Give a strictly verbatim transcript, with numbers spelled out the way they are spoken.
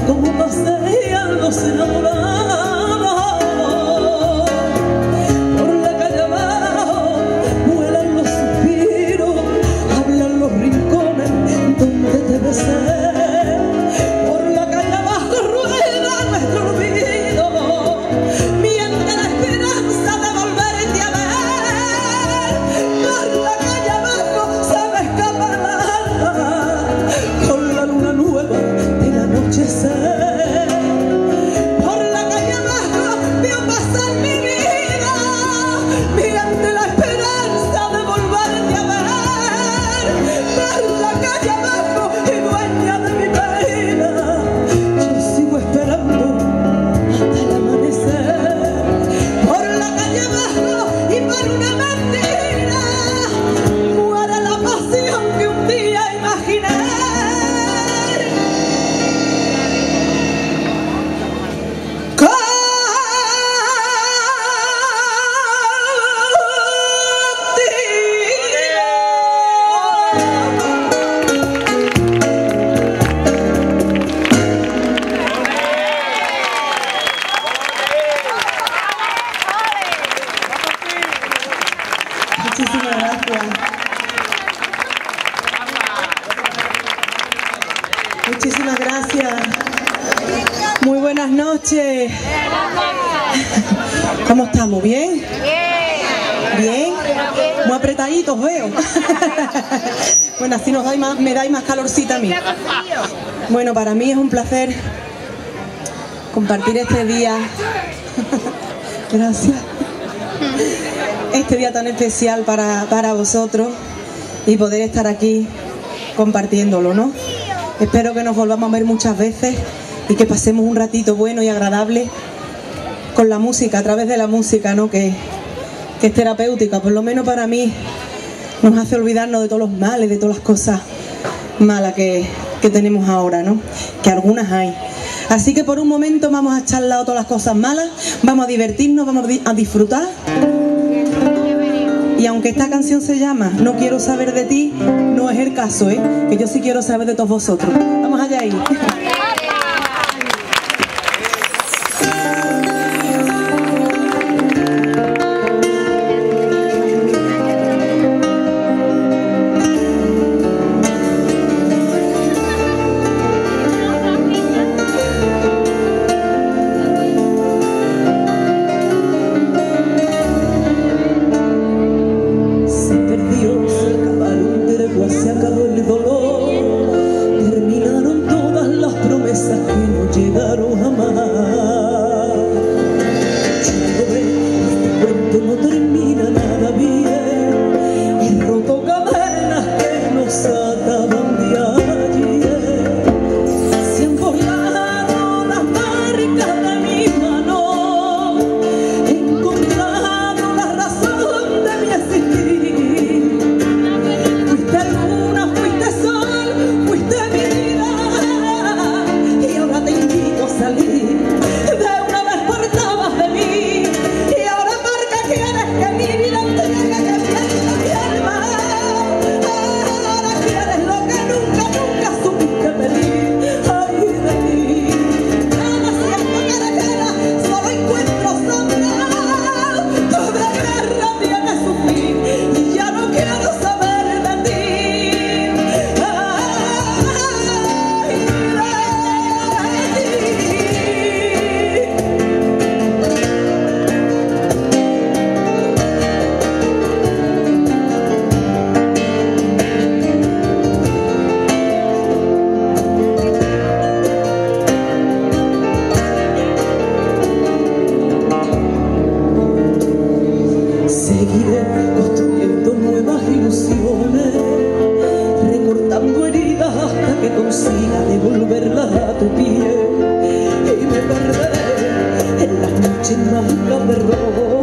como pasean los enamorados. Por la calle abajo vuelan los suspiros, hablan los rincones donde te besé. Por la calle abajo rueda nuestro olvido, miente la esperanza de volverte a ver. Por la calle abajo se me escapa el alma con la luna nueva del anochecer. Por la calle abajo veo pasar mi vida, miente la esperanza de volverte a ver. Por la calle abajo y dueña de mi pena, yo sigo esperando hasta el amanecer. Por la calle abajo y por una mentira muere la pasión que un día imaginé. Muchísimas gracias. Muchísimas gracias. Muy buenas noches. ¿Cómo estamos? ¿Bien? ¿Bien? Muy apretaditos veo. Bueno, así nos dais más, me dais más calorcita a mí. Bueno, para mí es un placer compartir este día. Gracias. Este día tan especial para, para vosotros y poder estar aquí compartiéndolo, ¿no? Espero que nos volvamos a ver muchas veces y que pasemos un ratito bueno y agradable con la música, a través de la música, ¿no? Que, que es terapéutica, por lo menos para mí nos hace olvidarnos de todos los males, de todas las cosas malas que, que tenemos ahora, ¿no? Que algunas hay. Así que por un momento vamos a echar al lado todas las cosas malas, vamos a divertirnos, vamos a disfrutar. Y aunque esta canción se llama No quiero saber de ti, no es el caso, ¿eh? Que yo sí quiero saber de todos vosotros. Vamos allá ahí. Se acabó el dolor, terminaron todas las promesas que no llegaron jamás. Ya lo ves, este cuento no termina nada bien, he roto cadenas que nos ataban de ayer. Se han borrado las marcas de mi mano, he encontrado la razón de mi existir. Seguiré construyendo nuevas ilusiones, recortando heridas hasta que consiga devolverlas a tu piel, y me perderé en las noches mágicas de rojo.